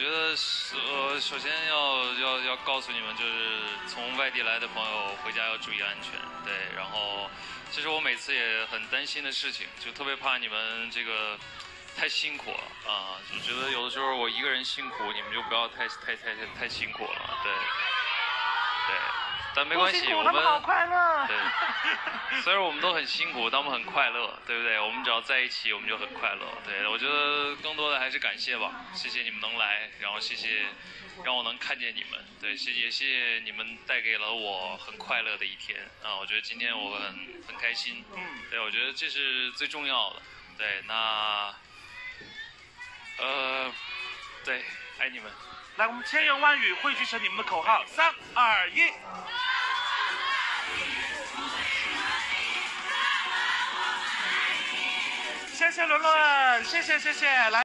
得首先要告诉你们，就是从外地来的朋友回家要注意安全。对，然后其实我每次也很担心的事情，就特别怕你们这个太辛苦了啊，就觉得有的时候我一个人辛苦，你们就不要太辛苦了。对，对。但没关系，我们好快乐。 对，虽然我们都很辛苦，但我们很快乐，对不对？我们只要在一起，我们就很快乐。对，我觉得更多的还是感谢吧，谢谢你们能来，然后谢谢让我能看见你们，对，谢谢你们带给了我很快乐的一天啊！我觉得今天我很开心，对，我觉得这是最重要的。对，那对，爱你们。 来，我们千言万语汇聚成你们的口号，3、2、1。谢谢伦伦，谢谢，来。